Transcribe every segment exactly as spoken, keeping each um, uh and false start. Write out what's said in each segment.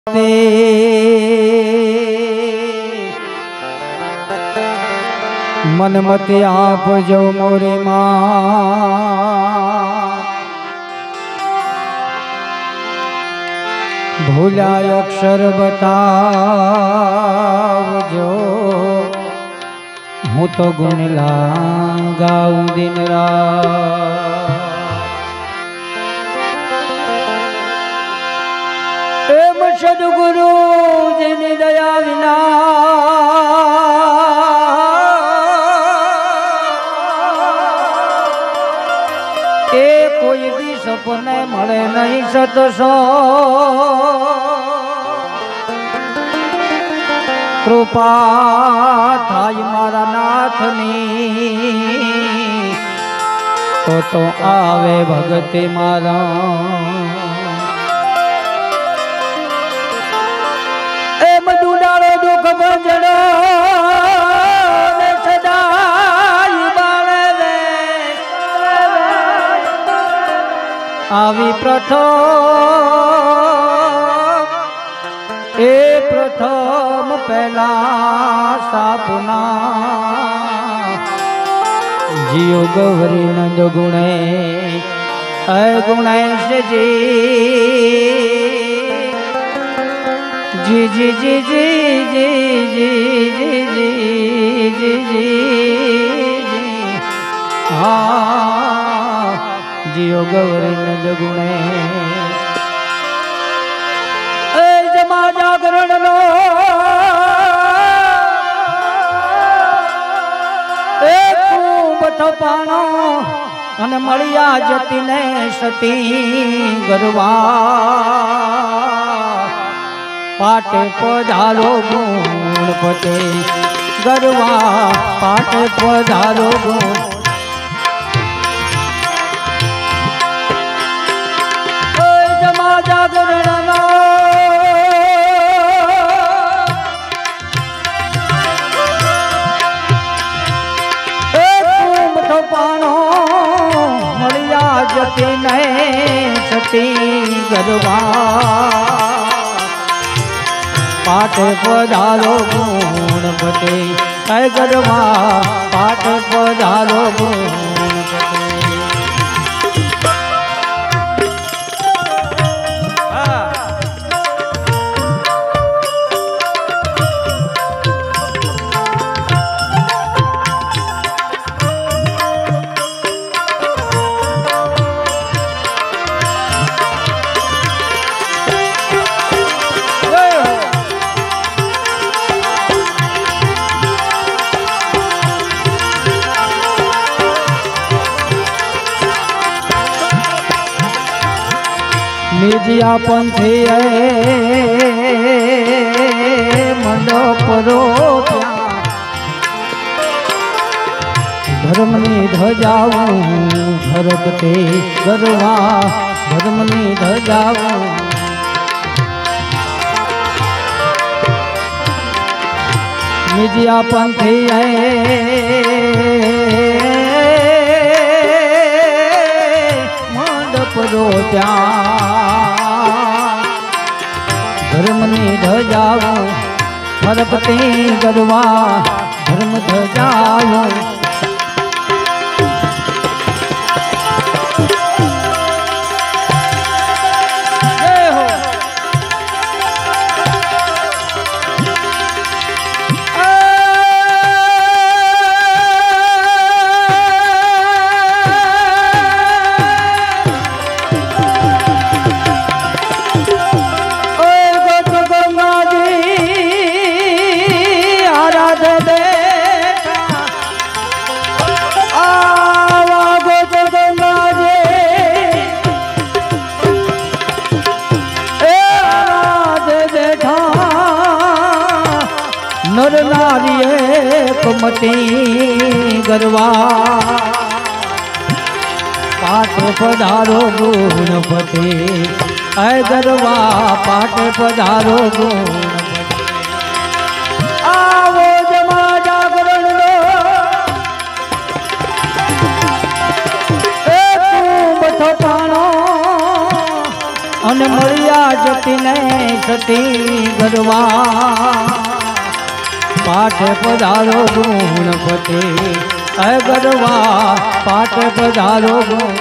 मन मत आप जो मोरे मां भूला अक्षर बतावजो हूँ तो गुण गाऊं दिन रात। एम सदगुरु जिनी दया विना ए कोई भी सपने मळे नहीं सतसो कृपा थाय मारा नाथनी तो तो आवे भगति मारा। ए मधु डालो दुख भजड़ो सदाई बाले वे आवी प्रथम ए प्रथम पहला सापुना जियो गौरी नंद गुणे गुणेश जी जी जी जी जी जी जी जी जी जी जी जी हाँ जियो गौरी नंद गुणे जमा जागरण लो बठो पाणो अन मळिया जती ने सती गरवा पाटे पधारो गुणपते गरवा पाटे पधारो गुण जमा जागरण लो पानो मलिया जती ने सती गरबा पाठ पधारो गुणपते है गरबा पाठ पधारो गुणपते। निजिया पंथी मंडप रो धर्मनी ध्वजाऊं भरत ते गरवा धर्मनी ध्वजाऊं निजिया पंथी मंडप रो धर्मनी ध्वजाऊं भरपति गरवा धर्म ध्वजाऊं नर नारी कुमती गरवा पाठ पधारो गुणपति ऐ गरवा पाठ पधारो गुणपति। आवो जमा जागरण लो ए तू बठो पाणो अन અને મળ્યા જતીને સતી ગરવા પાઠ પધારો ગુણપતિ હે ગરવા પાઠ પધારો ગુણ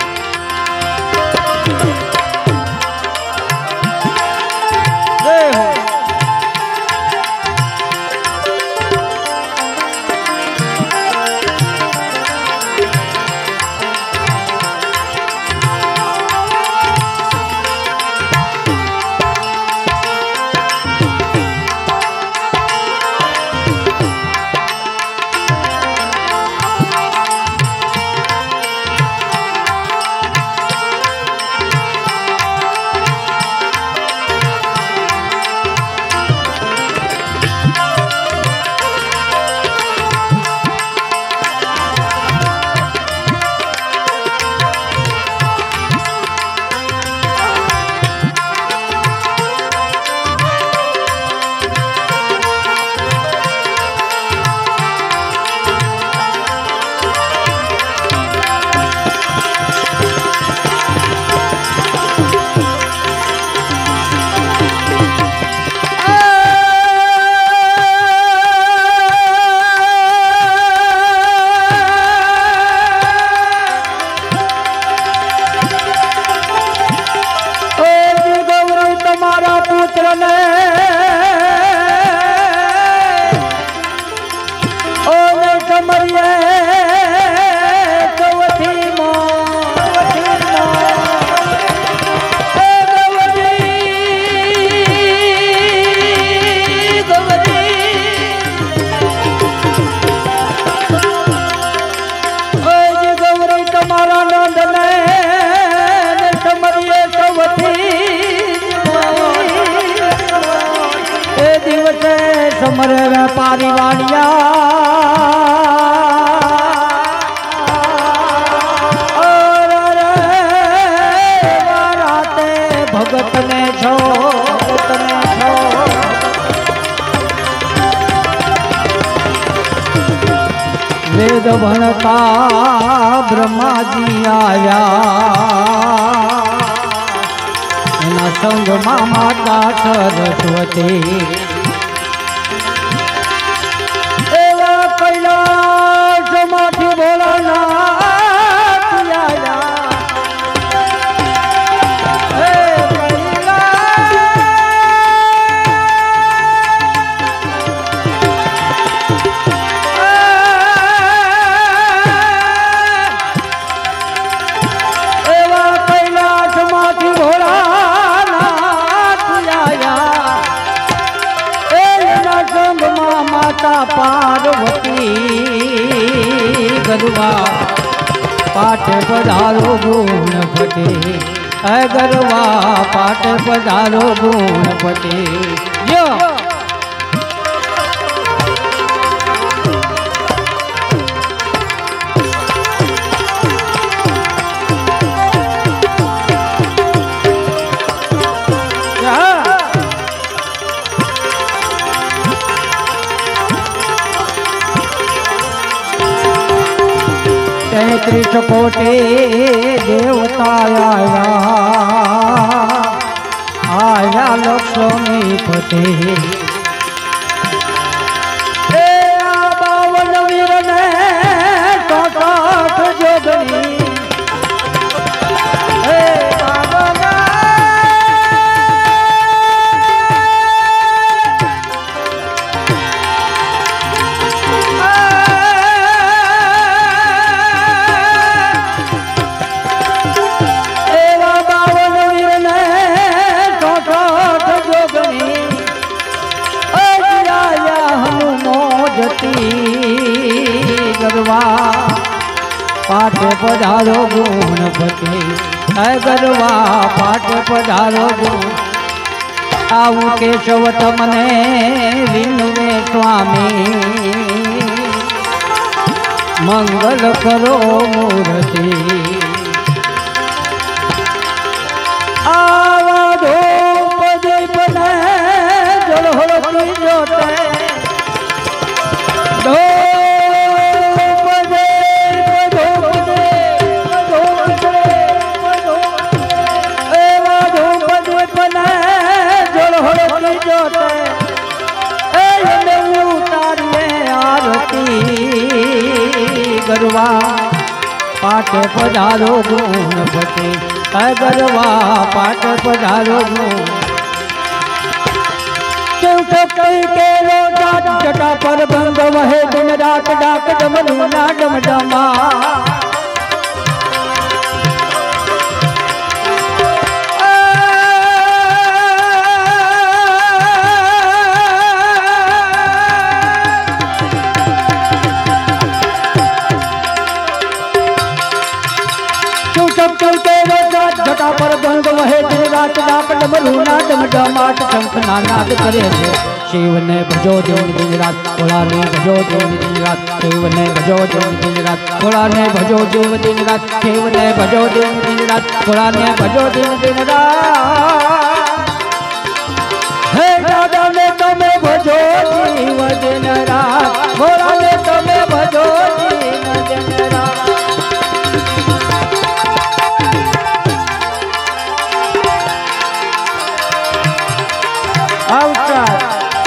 समर व्यापारी वालिया भगत ने छो भगत ने छो वेद भणता ब्रह्मा जी आया संग मा माता सरस्वती कैलाश माथी भोलानाथ आया एवा कैलाश माथी भोलानाथ आया एना संग मा माता पार्वती गरवा पाठ पधारो गुणपति है गरवा पाठ पधारो गुणपति यो तैतीस कोटि देवता आया आया लक्ष्मीपति बावन वीर ने चौसठ जोगनी गरवा पाठ पधारो गुणपति है गरवा पाठ पधारो गुण आऊ केशव तमने विनवे स्वामी मंगल करो मूर्ति आवा धूप दीप ने जल होती जोते धूप गरवा पाठ पधारो गुणपति गरवा पाठ पधारो गुण जटा पर भंग वहे दिन रात डाक डमरू ना डम डमा जटा पर भंग वहे दिन रात डाक डमरू ना डम डमाट शंख नाद करे थे शिव ने भजो दिन दिन रात भोला ने भजो दिन दिन रात शिव ने भजो दिन दिन रात भोला ने भजो दिन दिन रात शिव ने भजो दिन दिन रात भोला ने भजो दिन दिन रात हे दादा ने तुम्हें भजो जीव दिन रात भोला ने तुम्हें भजो जीव दिन रात outside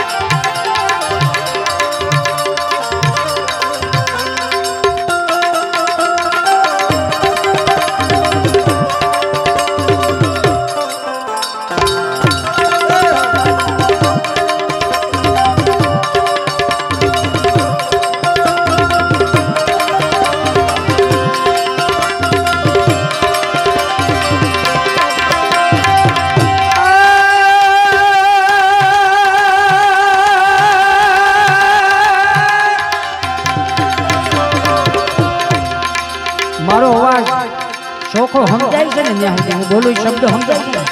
मारो अवाज शोखो समझाय छे ने न्या हुं बोलू शब्द समझाय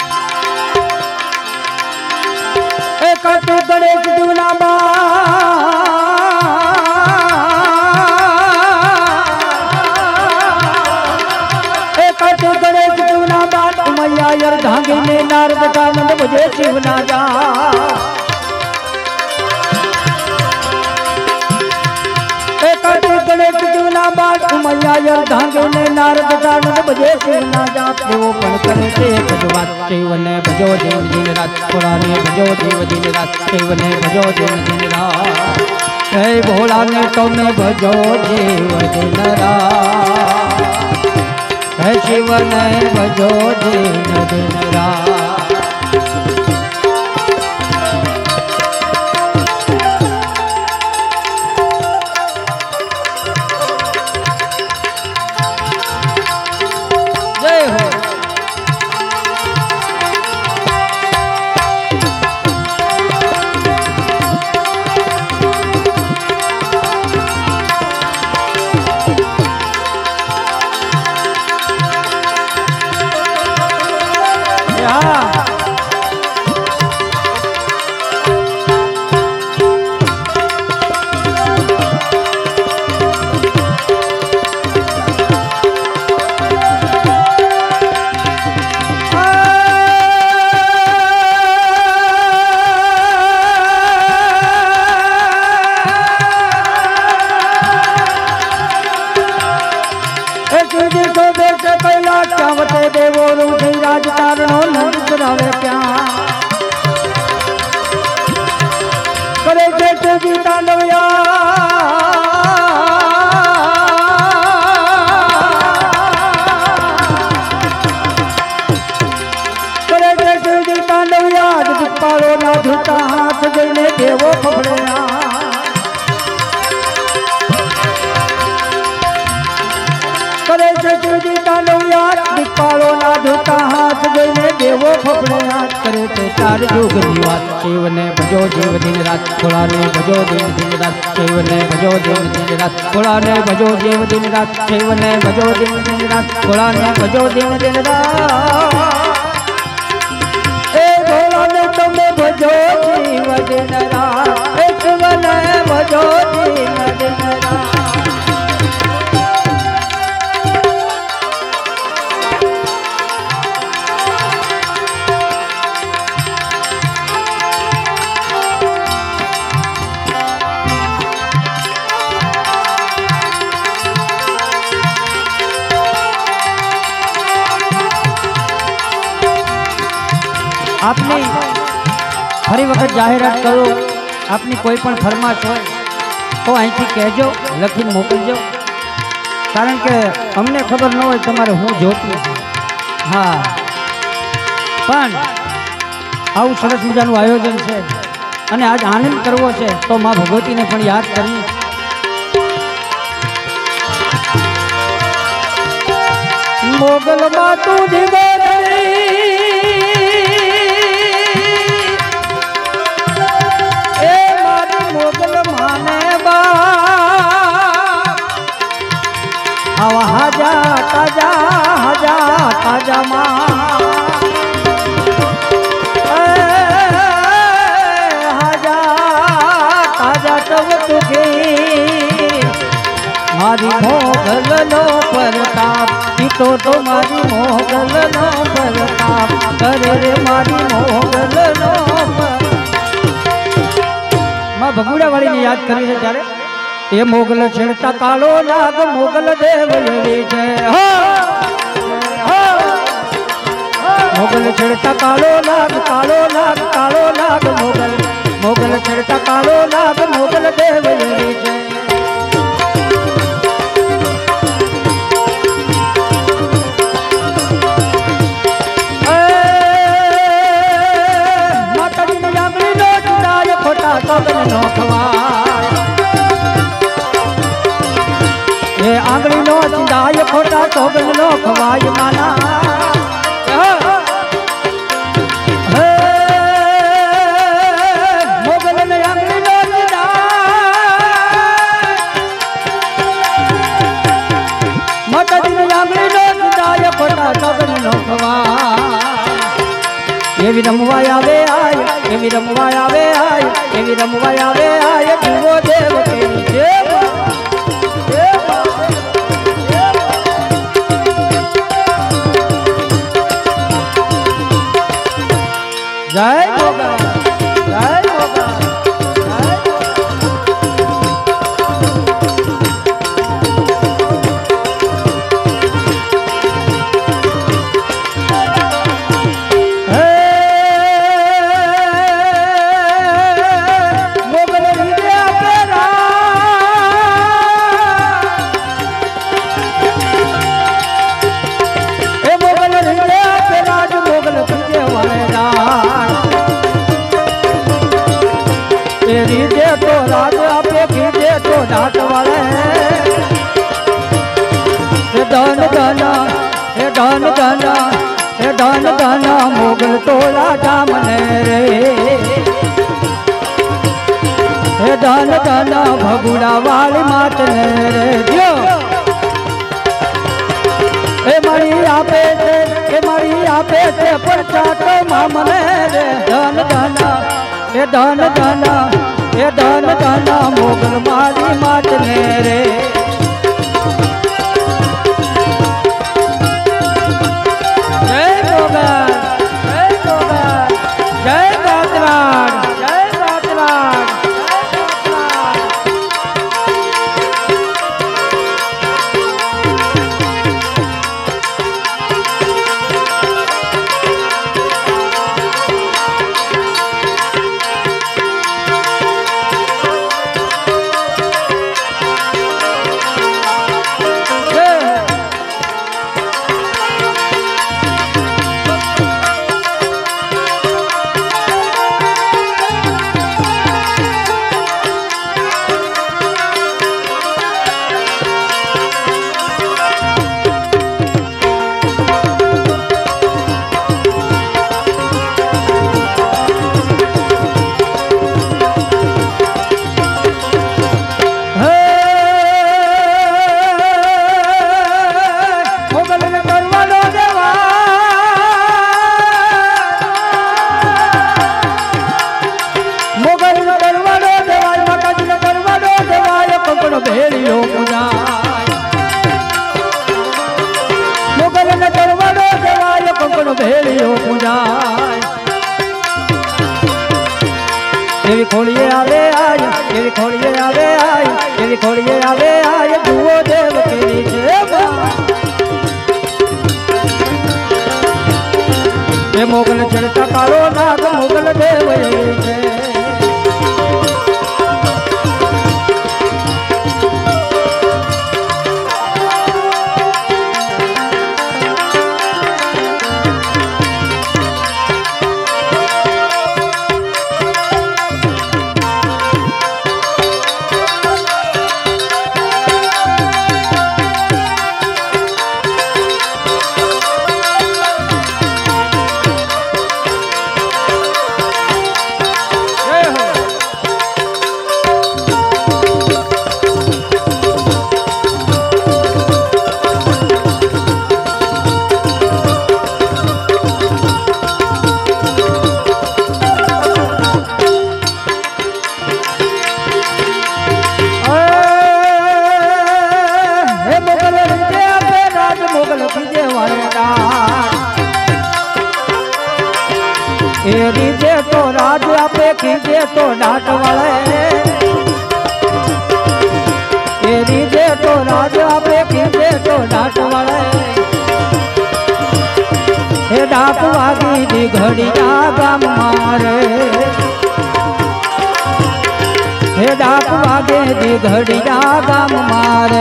छे एक तो गणेश दुना बा एक तो गणेश दुना बा मैया यार धागे में नारद का मन मुझे जीवना जा गणेश जीवना बाट मैया यार धागे ने नारद कारण बजे जीवना जाप देवो पण करे ते भगवान शिव ने भजो दिन दिन रात भोला ने भजो देव दिन रात शिव ने भजो दिन दिन रात हे भोला ने तुम भजो देव दिन रात हे शिव ने भजो दिन दिन रात देवो रूढ़ी राज तारणो नंद करावे क्या करे जेठ जी तांडवया करे जेठ जी तांडवया पारो ना धुता हाथ जने देवो फफड़या करे जेठ जी तांडवया पालो ना धोता हाथ देने देवो फफड़े हाथ करे ते चार जुग जीवात शिव ने भजो जीव दिन रात भोला ने भजो दिन दिन रात शिव ने भजो दिन दिन रात भोला ने भजो जीव दिन रात शिव ने भजो दिन दिन रात भोला ने भजो दिन दिन रात ए भोला ने तुम्हें भजो जीव दिन रात ए शिव ने भजो जीव दिन रात आपने फरी वक्त जाहिरात करो आपनी कोई पण फरमाश हो तो अहींथी कहेजो लखीने मोकलजो कारण के अमने खबर न हो तमारे हूँ जोतुं छुं। हाँ पण आवुं सरस मजानुं आयोजन छे अने आज आनंद करवो छे तो मां भगवती ने पण याद करवी। मोगल मातु दिगोरी ए मारी मोगल माने बा आवा हाजा ताजा हाजा ताजा मां हाजा ताजा तब तुगे मारी मोगल नो प्रताप तो तो मारी मोगल नो प्रताप करे रे मारी मोगल नो मां भगुड़ा वाली ने याद करी है त्यारे ये मोगल छेड़ता कालो नाग मोगल देव लेवी जय हो मोगल छेड़ता कालो नाग कालो नाग कालो नाग मोगल मोगल छेड़ता कालो नाग मोगल देव लेवी जय। नो खवाय ये आंगली नो चिंदाय खोटा सोगन नो खवाय माना मोगल ने आंगली नो चिंदाय माता जी ने आंगली नो चिंदाय खोटा सोगन नो खवाय ये भी रमवा आवे आय ये भी रमवा आवे आय ये भी रमवा आवे आय जीवो देव के देव देव जय मोगा जय मोगा तो राज आपे खींचे तो डाट वाले हे धन धना हे धन धना हे धन धना मोगल तो राजा मने रे हे धन धना भगुड़ा वाली मात ने रे जो हे मरी आपे थे हे मरी आपे थे पर चाटो मामने रे धन धना हे धन धना ये धन धना मोगल मारी मात मेरे जय मोगल जय मोगल जय गातराज जय गातराज देवी खोलिए आवे आय देवी खोलिए आवे आय देवी खोलिए आवे आय दुओ देव के देवा ये मोगल चढ़ता कालो नाग मोगल देव ये तो डांट वाले ए रीजे तो राज आपे कीजे तो डांट वाले हे डाक वागी दी घड़िया गाम मारे हे डाक वागे दी घड़िया गाम मारे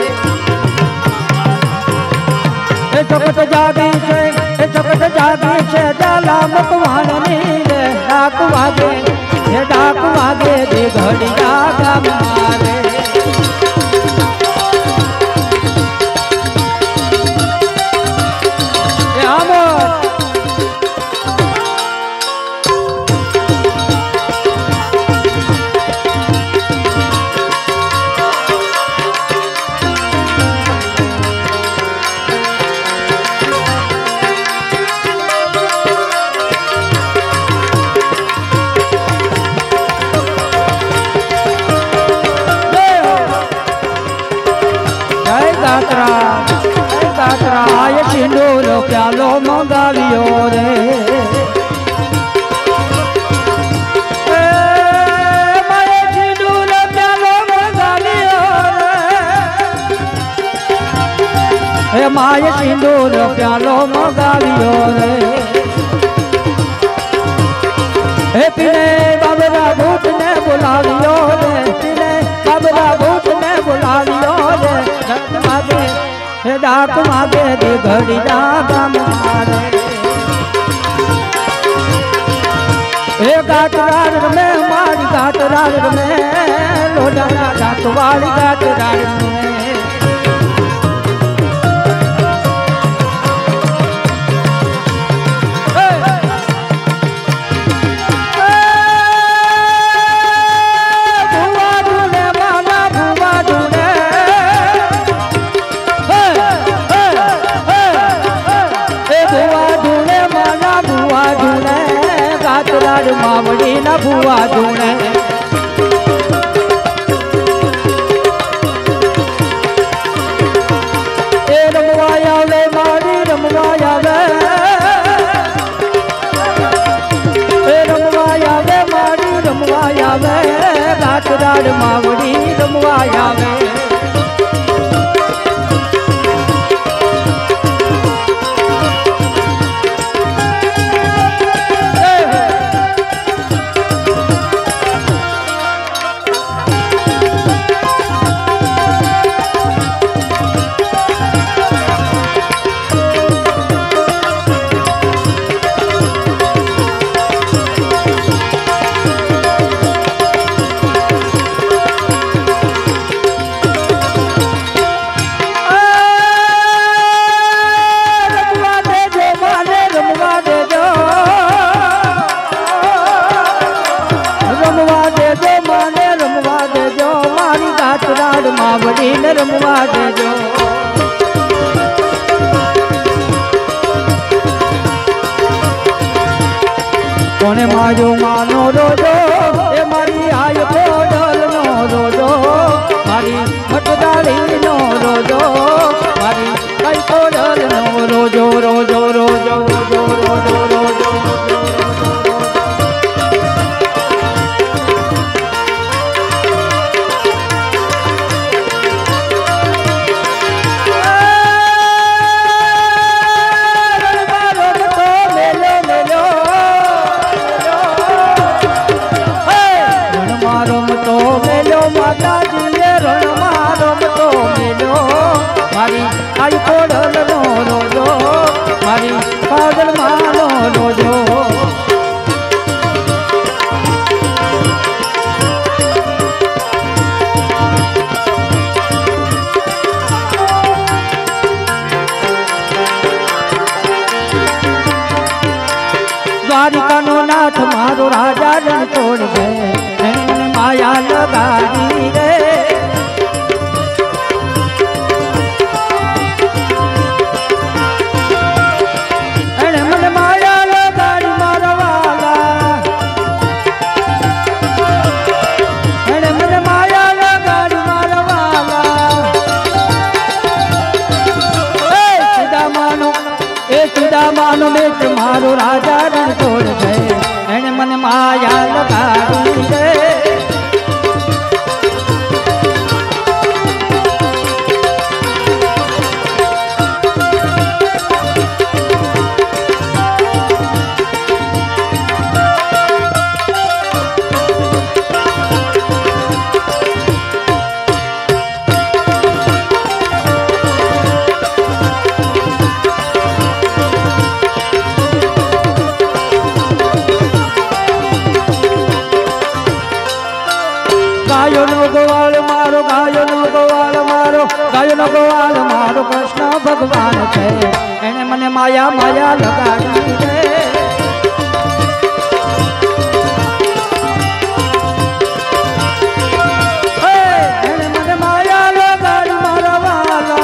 हे चकट जागी छे हे चकट जागी छे जाला मकवान नीरे डाक वागे हे डाक वागे दी घड़िया गाम मारे आय सिंदूर प्यालो मंगावियो रे माय सिंदूर प्यालो मंगावियो रे माय सिंदूर प्यालो मंगावियो रे हे पीने बाबरा भूत ने बुलावियो रे पीने बाबरा भूत ने बुलावियो रे मागे हे डाक मागे दी घड़िया गाम मारे हे गाटरार में मारी गाटरार में लोडा डाक वाली गाटरार में मावड़ी न बुआ दूने ए रमवाया वे मारी रमवाया वे ए रमवाया वे मारी रमवाया वे गाटरार मावड़ी रमवाया वे मावड़ी ने रमवा दे जो कोने माजो मानो रोजो ए मारी आय कोडल नो रोजो मारी मटदारी नो रोजो मारी आई कोडल नो रोजो रोजो रोजो रोजो रोजो रोजो आई कोडल नो रोजो मारी पागल मानो रोजो द्वारिका नो नाथ मारो राजा रण छोड़ गए माया लगाई रे मानो में मारो राजा रण छोड़ गए मन माया लगा લગાડી રે गायो नो गोवाल मारो गायो नो गोवाल मारो गायो नो गोवाल मारो कृष्ण भगवान छे एने मने माया माया लगाड़ी रे एने मने माया लगाड़ी मारा वाला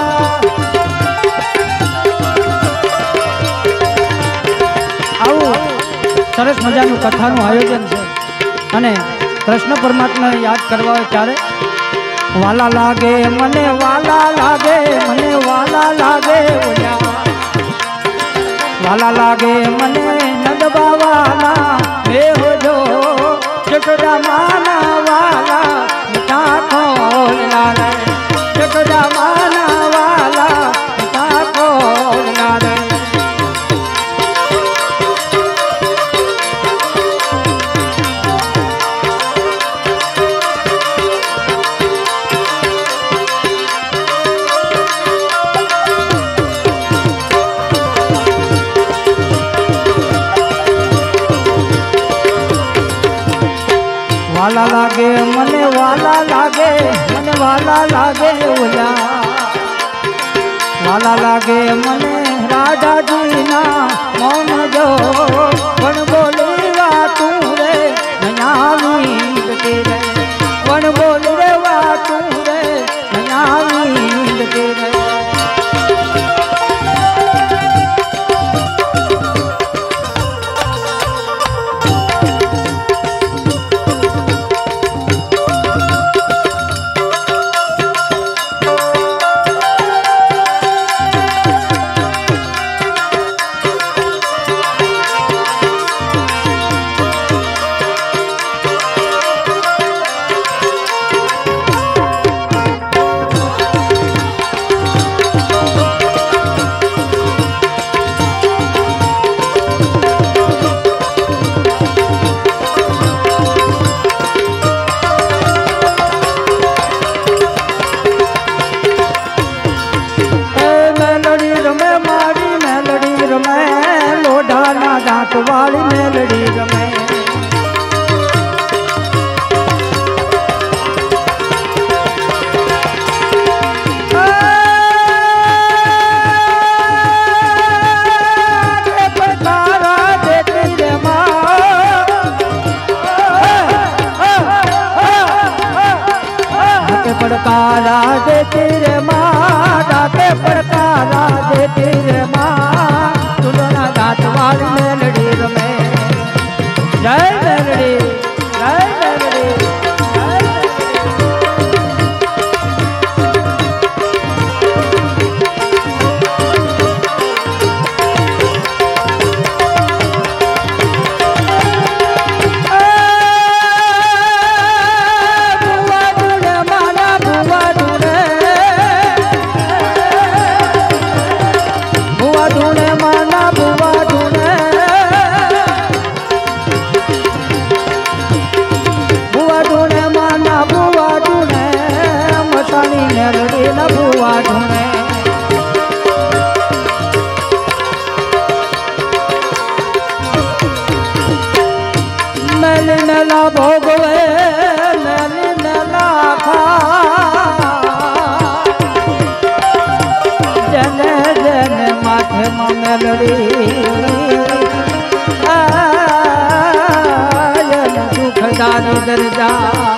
आओ सरस मजानु कथानु आयोजन छे अने कृष्ण परमात्मा ने याद करवा त्यारे वाला लागे मने वाला लागे मने वाला लागे ओया वाला लागे मने नंद बावाला हे हो जो जटरा माना वाला मिठा खोल लाले जटरा माना वाला मिठा खोल लाले वाला लागे मने वाला लागे मने वाला लागे ओला वाला लागे मने राजा जी ना मौन जो वन बोली वा तू रे नया नींद के रे वन बोली रे वा तू रे नया नींद के रे वाली मेलड़ी रमे पड़कारा देती रे माँ पड़कारा देती रे माँ डाके पड़कारा देती रे माँ तुलना गात वाली मेलड़ी रमे जय मेलड़ी जय मेलड़ी भोगवे मैंने नला खा जने जने माथे मेलड़ी आयन सुखदारी दर्जा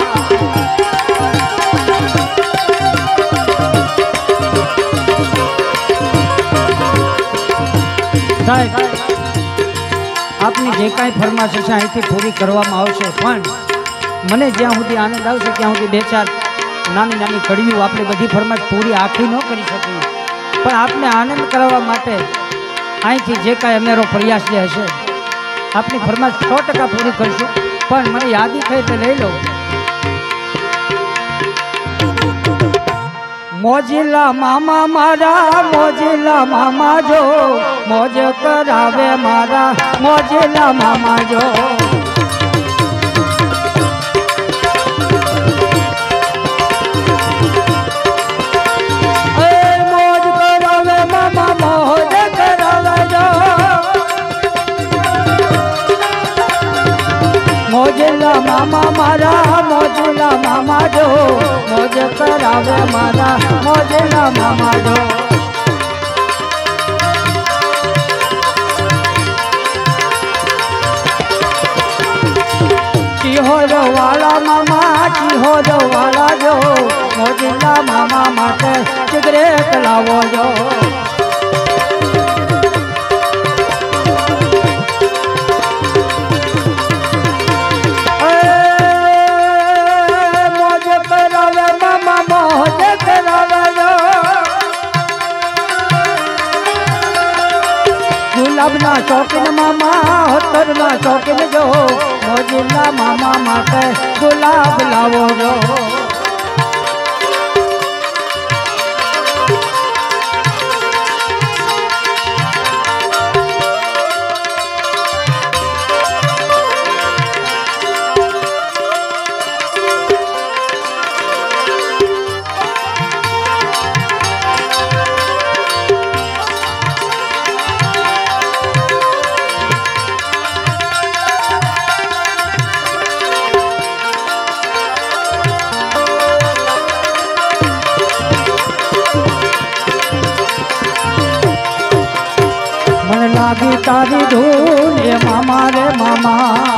साहेब आपनी जे काई फरमाश छे અહીંથી પૂરી કરવામાં આવશે પણ મને જ્યાં સુધી આનંદ આવશે ત્યાં સુધી બે ચાર નાની નાની કડીઓ આપણે બધી ફરમાશ પૂરી આખી ન કરી શકીએ પણ આપને આનંદ કરાવવા માટે અહીંથી જે કાંઈ અમેરો પ્રયાસ જે હશે આપની ફરમાશ સો ટકા પૂરી કરશું। પણ મને યાદી થઈ તો લઈ લો મોજીલા મામા મારા મોજીલા મામા જો મોજ કરાવે મારા મોજીલા મામા જો મોજલા મામા મારા મોજલા મામા જો મોજ કરાવે મારા મોજલા મામા જો ચિહોર વાળા મામા ચિહોર વાળા જો મોજલા મામા માટે સિગરેટ લાવો જો ગુલાબના શોખીન મામા હોતરના શોખીન જો મોજીલા મામા માટે ગુલાબ લાવો જો लागी तारी धूल ये मामा रे मामा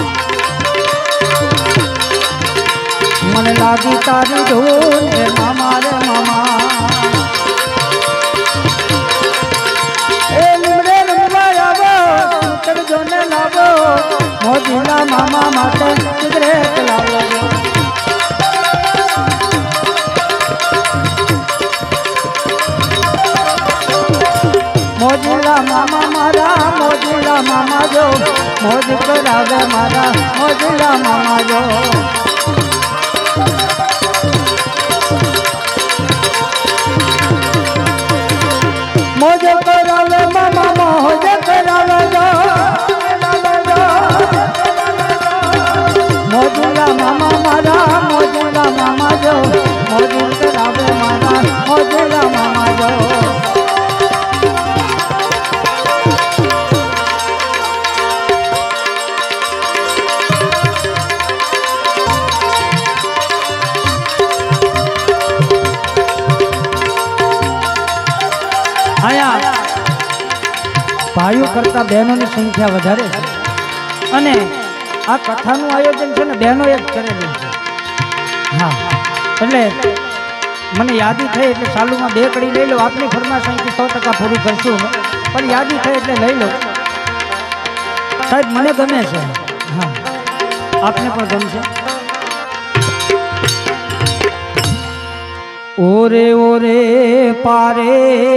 मन लागी तारी धूल ये मामा रे मामा ए लिमड़े लिमड़ावो तर जोने लावो मोजीला मामा माटे सिगरेट लावो मोजीला मामा मारा मोजीला मामा जो मोज करावे मारा मोजीला मामा जो मोज करावे मामा मोज करावे जो मोजीला मामा मारा मोजीला मामा जो मोज करावे मारा मोजीला मामा जो भाइयों करता बहनों की संख्या वधारे अने आ कथानु आयोजन है बहनों एक करेलू हाँ एटले मने यादी थई एटले चालू में बे कड़ी लई लो आपनी फरमाश अहींथी सौ टका पूरी करशुं पण यादी थई एटले लई लो साहेब मने गमे छे हाँ आपने पण गमशे ओरे ओरे पारे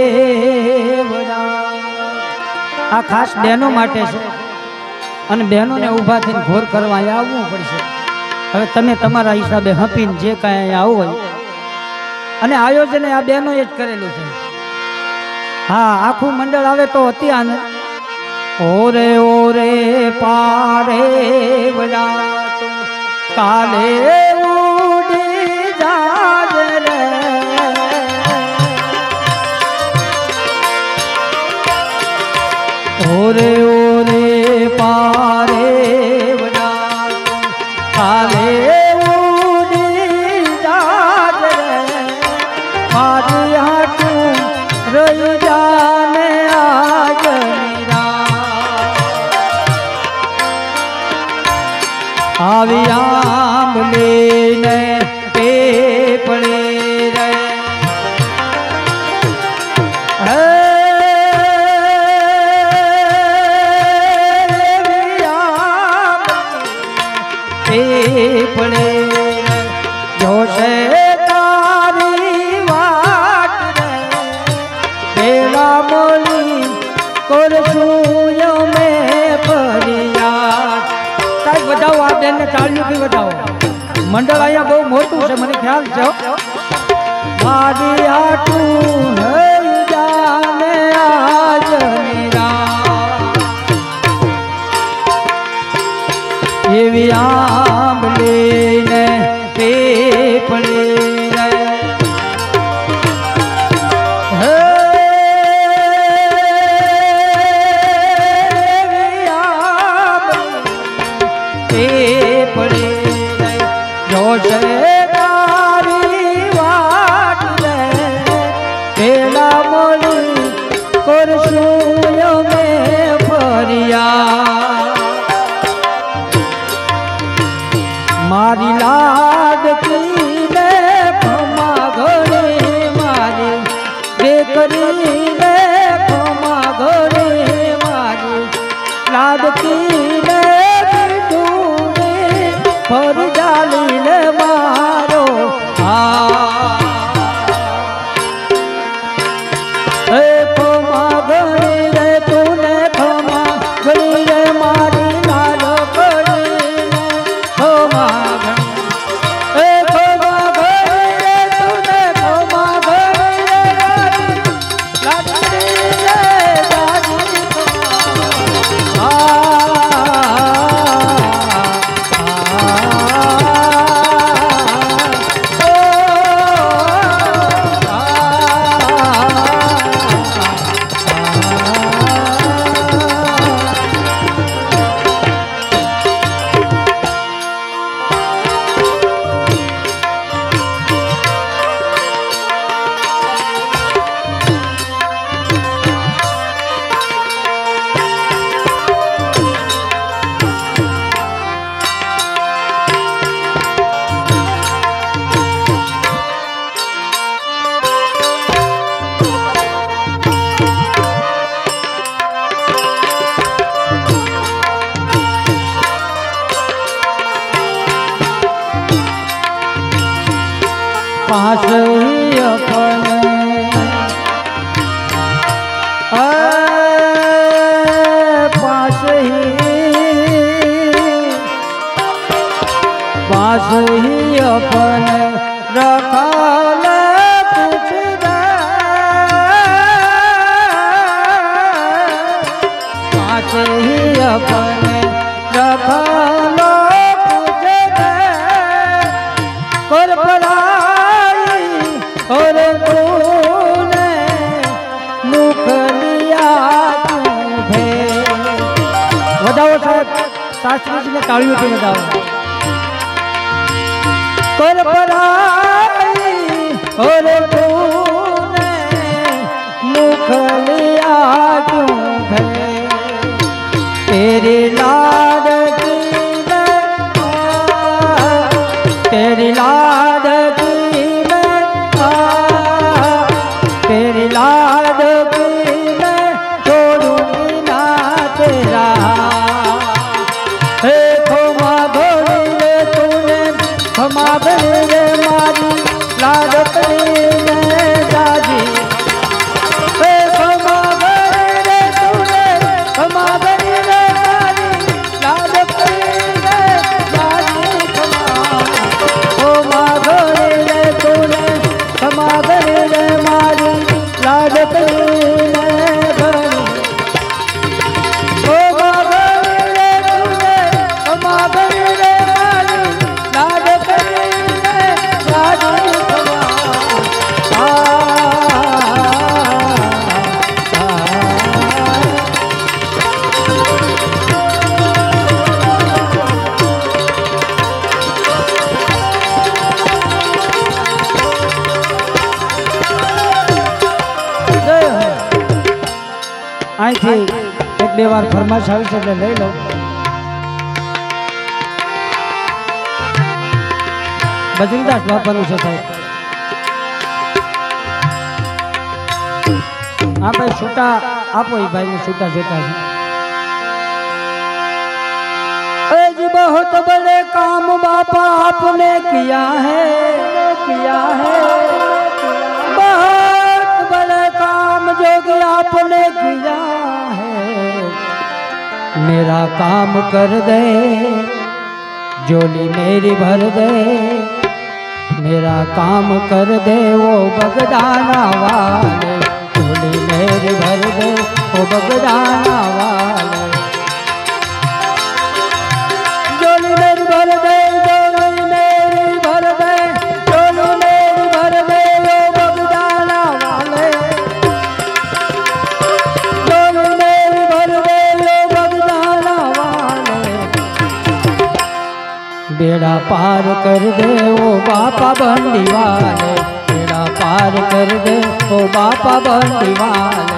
आ खास बहनों माटे छे अने बहनों ने ऊभा थईने घोर करवा अहींया आववुं पड़शे हवे तमे तमारा हिसाबे हपीने जे कांई अहींया आवो अने आयोजन आ बहनों ज करेलुं छे हाँ आखुं मंडळ आवे तो अति आनंद ओरे ओरे पारे वड़ा तो काले उड़ी जाज रे ओरे ओरे पारे वड़ा काले उड़ी जाज रे मारी हाथू रही जाने आज मीरा आवी आम लेने पे पड़े रे पड़े जो से तारी वाट रे बेला बोली करसूयो में परिया साहब बताओ आप बजाओ मंडल आया बहुत मोटू से मने ख्याल छो मारी आटू नहीं जाने आज मेरा ये आंबले ने पेपड़े मारी लाडकी ने खमा घोड़े मारी बेकरी ने खमा घोड़े मारी लाडकी ने बिटूने पर जाली ने मारो आ खमा घोड़े रे तूने खमा घोड़ी रे मारी लाडो पास ही अपने पास ही पास ही अपने रखा ले कुछ दे पास ही अपने रखा लो कुछ दे कर पड़ा और तूने मुख लिया तुझे बजाओ साहब शास्त्री जी ने तालियों से बजाओ कर पराई और तूने मुख लिया तुझे तेरी लाड की तेरी लाड तेरी लाड की मैं छोड़ूंगी ना तेरा हे खमा घोड़ी रे तूने खमा घोड़ी रे मारी लाड करी रे दादी हे खमा घोड़ी रे तूने खमा घोड़ी रे मारी लाड करी रे दादी खमा घोड़ी रे तूने खमा घोड़ी रे मारी लाड करी घड़ी ओ बाबरी रे तूने ओ बाबरी रे मारी लाड करी राजी खमा आई थी एक बे बार फरमाइश आई से ले लो बजरंगदास बापा नु से थाय आप छूटा आपो ही भाई ने छूटा देता है ए जी बहुत बड़े काम बापा आपने किया है किया है बहुत बड़े काम जो कि आपने किया है मेरा काम कर दे झोली मेरी भर दे, मेरा काम कर दे वो बगदाना वाले। झोली मेरी भर दे वो बगदाना वाले। झोली मेरी भर दे, झोली मेरी भर दे, झोली मेरी भर दे वो बगदाना वाले। झोली मेरी भर दे वो बगदाना वाले। बेड़ा पार कर दे वो बापा बंदी वाले। बेड़ा पार कर दे वो बापा बंदी वाले।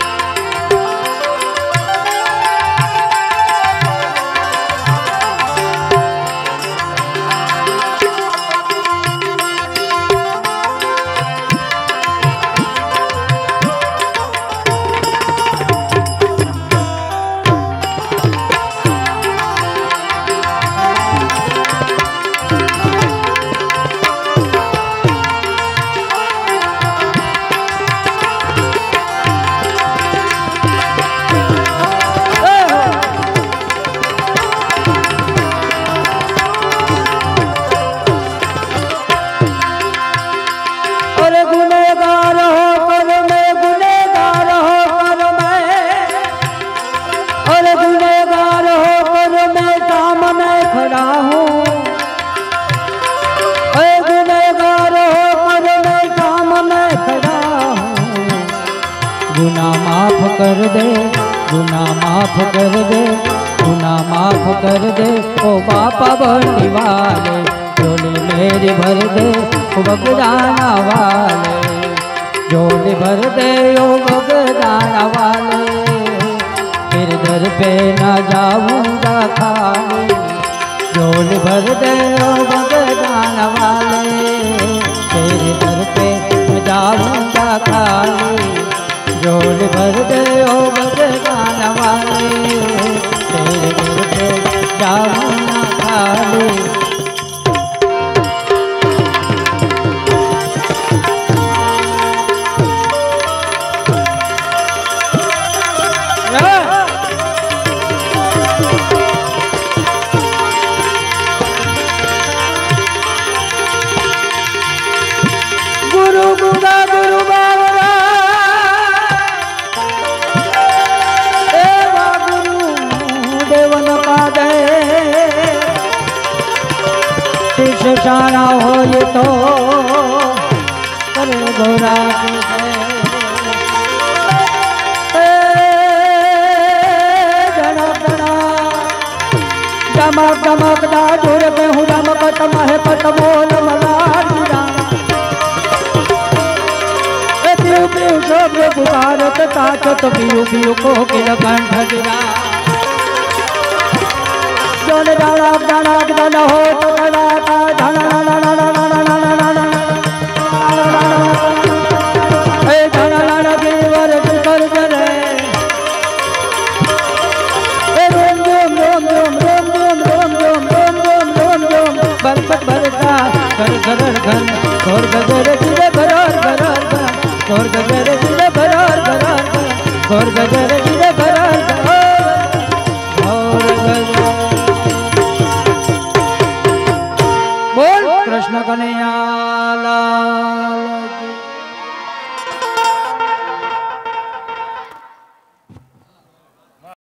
गुनाह माफ कर दे, गुनाह माफ कर दे, गुनाह माफ कर दे ओ बापा बंदी वाले। झोली मेरी भर दे ओ बगदाना वाले। झोली भर दे ओ बगदाना वाले। फिर दर पे ना जाऊंगा खाली। झोली भर दे ओ बगदाना वाले। तेरे दर पे न जाऊंगा खाली। झोली भर दे ओ बगदाना वाले। तेरे दर पे जाऊंगा खाली। गुरु गुगा गुरु बाबरा एवा गुरु देवन का दे। शिष्य शाना हो ये तो करे गौरा चमक चमक दा जुड़ पे हूँ चमक तमह पटमोल मलारा। पियू पियू शोभ पुकारत ताकत पियू पियू को किल कंठ गिरा। जोन डाला डाला डाला हो तो डाला डाला डाला डाला डाला डाला ए डाला डाला गिवर कर करे। ए रोम रोम रोम रोम रोम रोम रोम रोम रोम रोम रोम रोम बरकत बरका कर कर घन और गजर जिले भरोर भरोर और गजर जिले भरोर भरोर और गजर जिले भरोर और गजर